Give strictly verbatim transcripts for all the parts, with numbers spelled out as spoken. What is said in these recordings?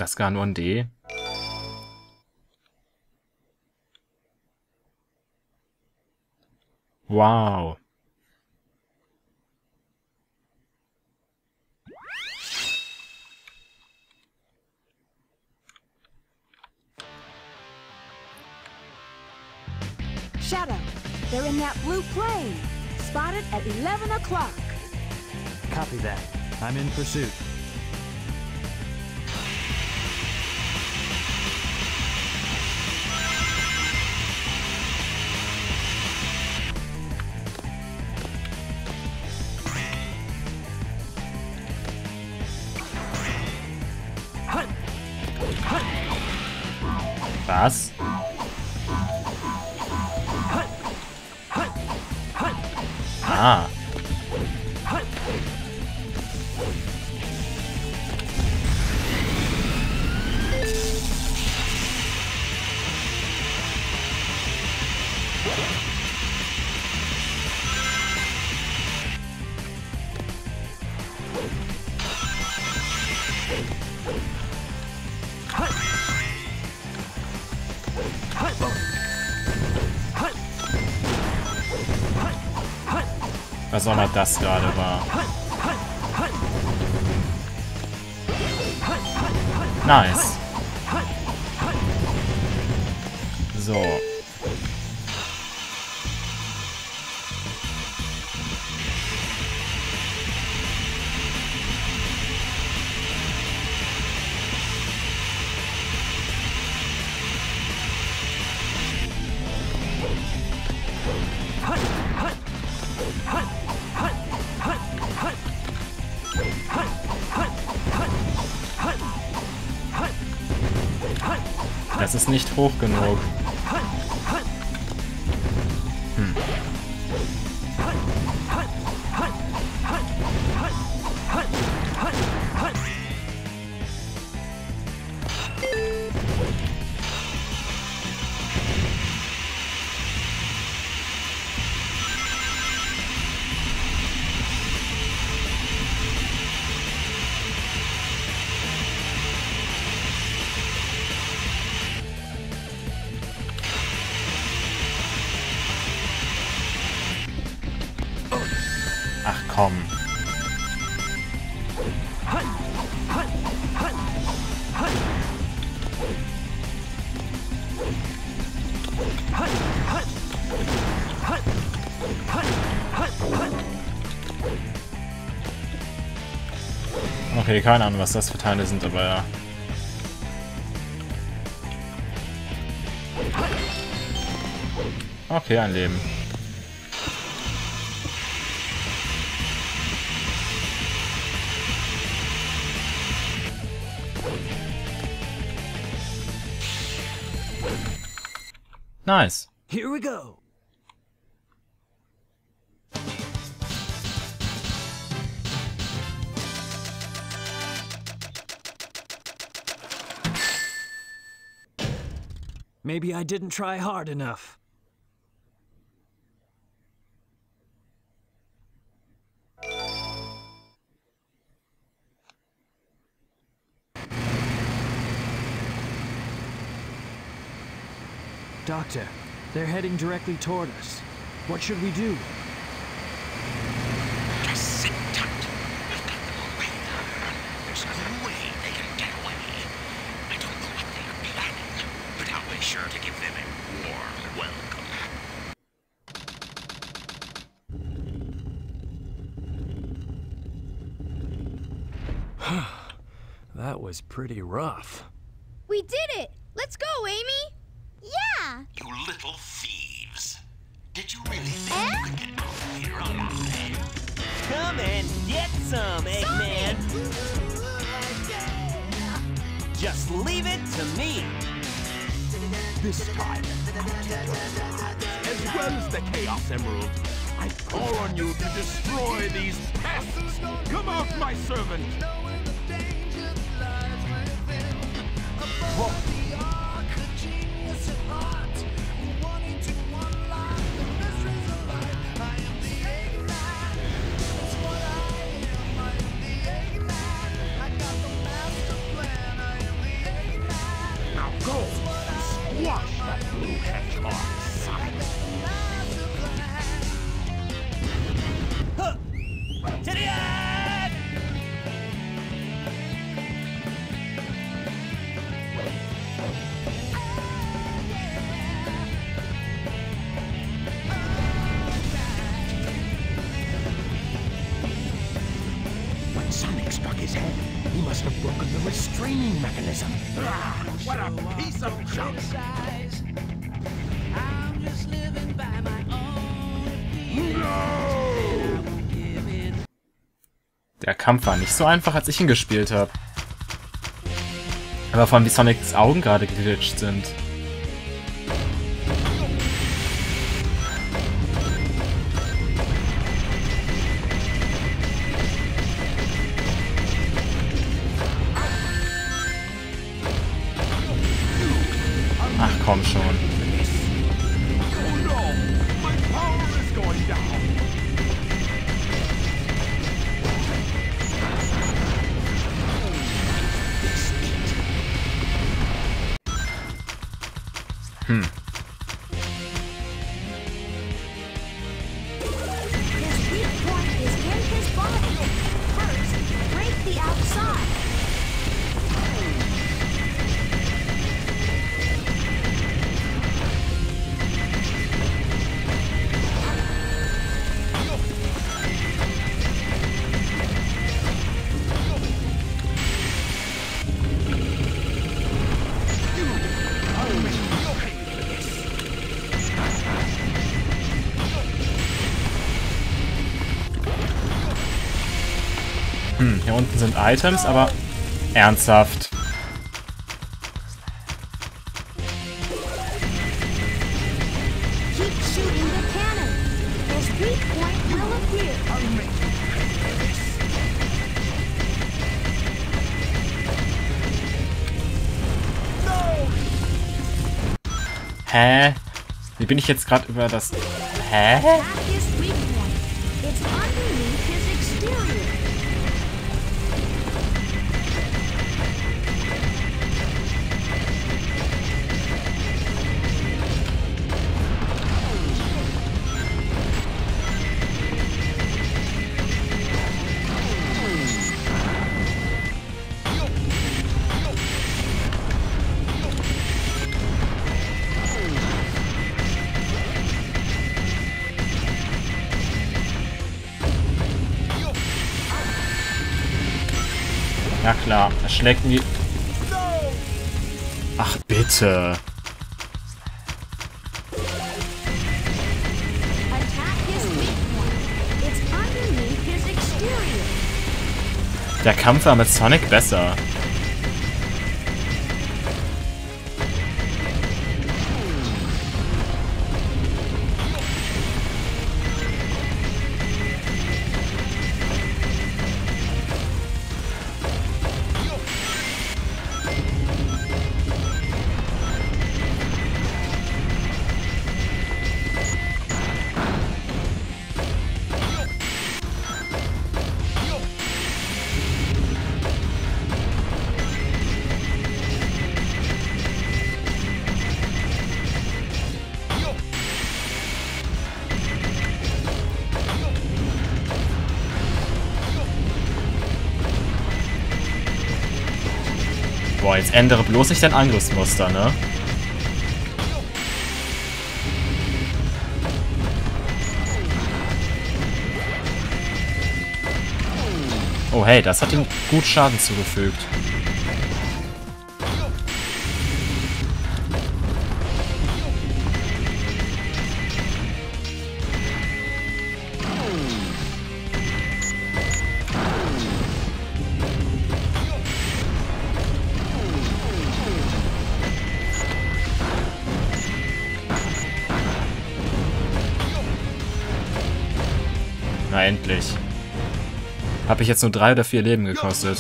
das gar nur ein D? Wow. Shadow, they're in that blue plane. Spotted at eleven o'clock. Copy that. I'm in pursuit. Was? Ah. Was auch immer das gerade war. Nice. So. Das ist nicht hoch genug. Hm. Ach komm. Okay, keine Ahnung, was das für Teile sind, aber ja. Okay, ein Leben. Nice. Here we go. Maybe I didn't try hard enough. Doctor, they're heading directly toward us. What should we do? Just sit tight. We've got them on radar. There's no way they can get away. I don't know what they are planning, but I'll be sure to give them a warm welcome. That was pretty rough. We did it! Let's go, Amy! Yeah! You little thieves. Did you really think you could get out of here alive? Come and get some, Eggman! Just leave it to me! This time, as well as the Chaos Emerald, I call on you to destroy these pests! Come out, my servant! Whoa. his head. He must have broken the restraining mechanism. Ah, what a piece of junk! No! Der Kampf war nicht so einfach, als ich ihn gespielt habe. Aber vor allem, wie Sonics Augen gerade geglitscht sind. Ach komm schon. Oh no! My power is going down! Hm. His weak point is in his body. First, break the outside. Hm, hier unten sind Items, aber ernsthaft. Keep shooting the cannon. His weak point will appear. Hä? Wie bin ich jetzt gerade über das... Hä? Attack his weak point. It's underneath his exterior. Ja klar, das schlägt wie... Ach bitte. Attack his weak point. It's underneath his exterior. Der Kampf war mit Sonic besser. Boah, jetzt ändere bloß nicht dein Angriffsmuster, ne? Oh hey, das hat ihm gut Schaden zugefügt. Na endlich. Habe ich jetzt nur drei oder vier Leben gekostet.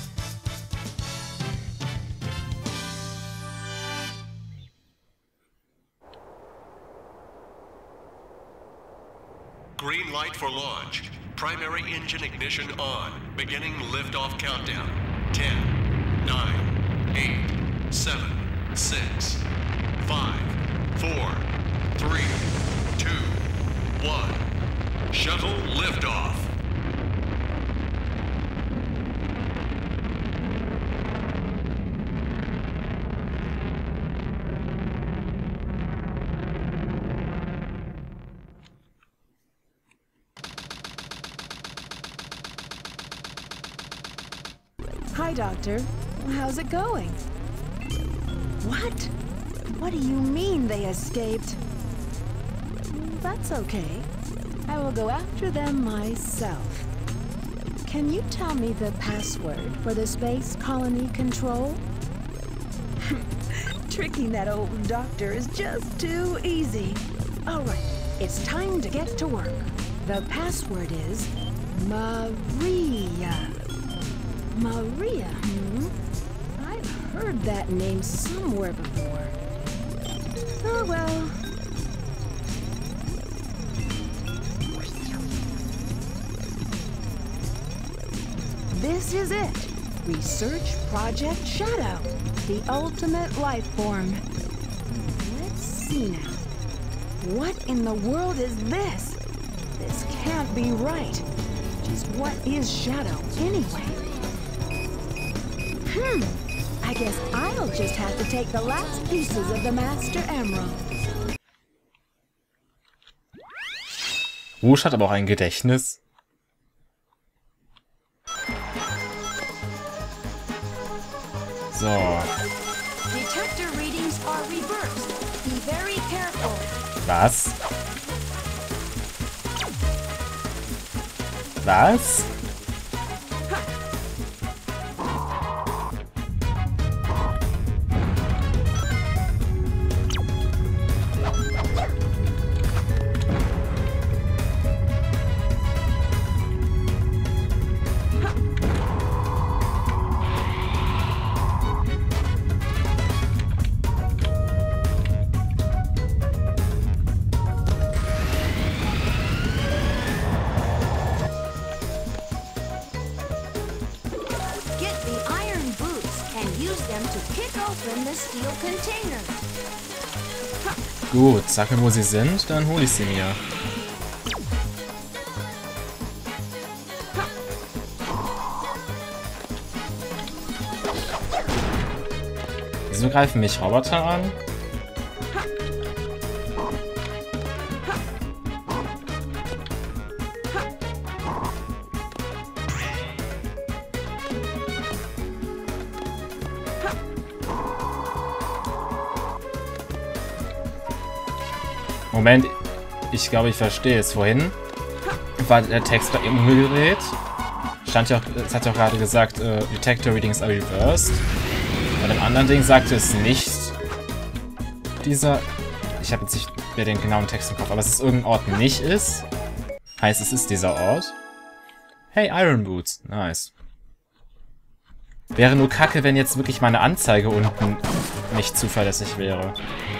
Green light for launch. Primary engine ignition on. Beginning liftoff countdown. ten, nine, eight, seven, six, five, four, three, two, one. Shuttle liftoff. Hi, Doctor. How's it going? What? What do you mean they escaped? That's okay. I will go after them myself. Can you tell me the password for the space colony control? Tricking that old doctor is just too easy. All right, it's time to get to work. The password is Maria. Maria, hmm? I've heard that name somewhere before. Oh well. This is it. Research Project Shadow, the ultimate life form. Let's see now. What in the world is this? This can't be right. Just what is Shadow anyway? Hmm. I guess I'll just have to take the last pieces of the Master Emerald. Rouge hat aber auch ein Gedächtnis. So. Detector readings are reversed. Be very careful. Was? Was? Gut, sag mir, wo sie sind, dann hole ich sie mir. Wieso greifen mich Roboter an? Moment, ich glaube, ich verstehe es. Vorhin war der Text bei ihrem Gerät. Stand ja auch, es hat ja auch gerade gesagt, uh, Detector Readings are reversed. Bei dem anderen Ding sagte es nicht. Dieser. Ich habe jetzt nicht mehr den genauen Text im Kopf, aber dass es irgendein Ort nicht ist, heißt, es ist dieser Ort. Hey, Iron Boots. Nice. Wäre nur kacke, wenn jetzt wirklich meine Anzeige unten nicht zuverlässig wäre.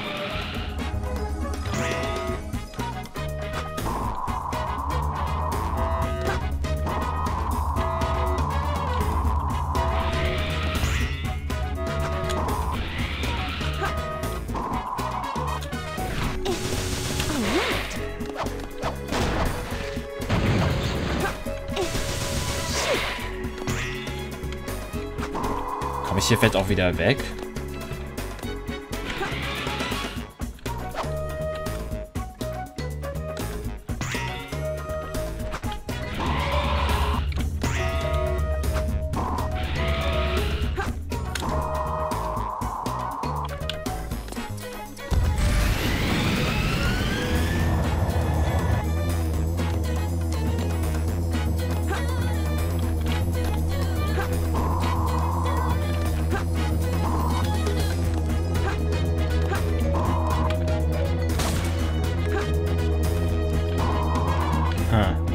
Komme ich hier vielleicht auch wieder weg? Huh.